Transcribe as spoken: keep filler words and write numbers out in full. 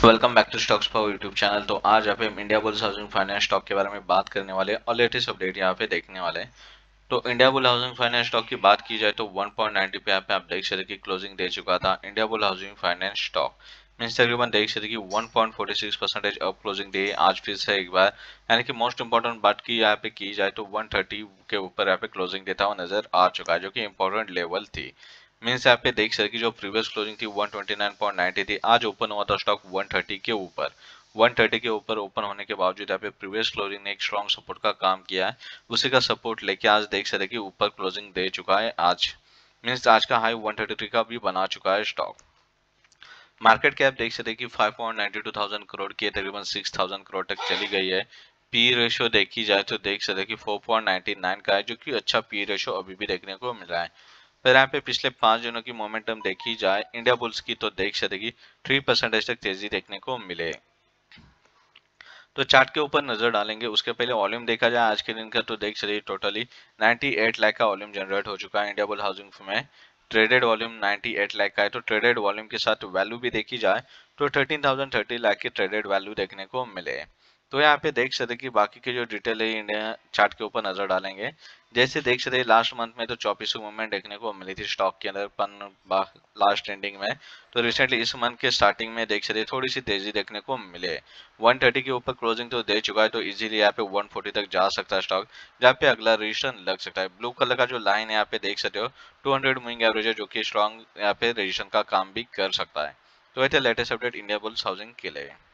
Welcome back to stocks power YouTube channel. तो आज यहाँ पे हम India Bulls Housing Finance stock के बारे में बात करने वाले हैं और लेटेस्ट अपडेट यहाँ पे देखने वाले हैं। तो India Bull Housing Finance stock की बात की जाए तो वन पॉइंट नाइन पे यहाँ पे आप देख सकते कि क्लोजिंग दे चुका था India Bull Housing Finance stock. Means तकरीबन देख सकते कि one point four six percentage up closing दे आज फिर से एक बार, यानी कि मोस्ट इंपॉर्टेंट बात की यहाँ पे की जाए तो वन थर्टी के ऊपर यहाँ पे क्लोजिंग देता हुआ नजर आ चुका है, जो कि इंपॉर्टेंट लेवल थी। मीन्स यहाँ पे देख सकते कि जो प्रीवियस क्लोजिंग थी one twenty nine point ninety थी, आज ओपन हुआ था स्टॉक वन थर्टी के ऊपर। वन थर्टी के ऊपर ओपन होने के बावजूद यहाँ पे प्रीवियस क्लोजिंग ने एक स्ट्रॉन्ग सपोर्ट का काम किया है, उसी का सपोर्ट लेके आज देख सकते कि ऊपर क्लोजिंग दे चुका है। आज मीन्स आज का हाई वन थर्टी थ्री का भी बना चुका है स्टॉक। मार्केट कैप देख सकते कि five point nine two thousand crore की तकरीबन सिक्स थाउजेंड करोड़ तक चली गई है। पी रेशियो देखी जाए तो देख सकते कि फोर पॉइंट नाइन नाइन का है, जो कि अच्छा पी रेशियो अभी भी देखने को मिल रहा है। फिर यहाँ पे पिछले पांच दिनों की मोमेंटम देखी जाए इंडिया बुल्स की तो देख सकते कि थ्री परसेंटेज तक तेजी देखने को मिले। तो चार्ट के ऊपर नजर डालेंगे, उसके पहले वॉल्यूम देखा जाए आज के दिन का तो देख सकते टोटली अट्ठानवे लाख का वॉल्यूम जनरेट हो चुका है इंडिया बुल हाउसिंग में। ट्रेडेड वॉल्यूम अट्ठानवे लाख का है। तो ट्रेडेड वॉल्यूम के साथ वैल्यू भी देखी जाए तो थर्टीन थाउजेंड थर्टी लाख की ट्रेडेड वैल्यू देखने को मिले। तो यहाँ पे देख सकते कि बाकी के जो डिटेल है इंडिया चार्ट के ऊपर नजर डालेंगे। जैसे देख सकते लास्ट मंथ में तो चौबीस मूवमेंट देखने को मिली थी स्टॉक के अंदर पन लास्ट एंडिंग में। तो रिसेंटली इस मंथ के स्टार्टिंग में देख सकते थोड़ी सी तेजी देखने को मिले। वन थर्टी के ऊपर क्लोजिंग तो दे चुका है, तो इजीली यहाँ पे वन फोर्टी तक जा सकता है स्टॉक, जहाँ पे अगला रजिस्ट्रेशन लग सकता है। ब्लू कलर का जो लाइन है यहाँ पे देख सकते हो टू हंड्रेड मूविंग एवरेज है, जो कि स्ट्रॉन्ग यहाँ पे रजिस्ट्रेशन का काम भी कर सकता है। तो ये थे latest update India Bulls Housing के लिए।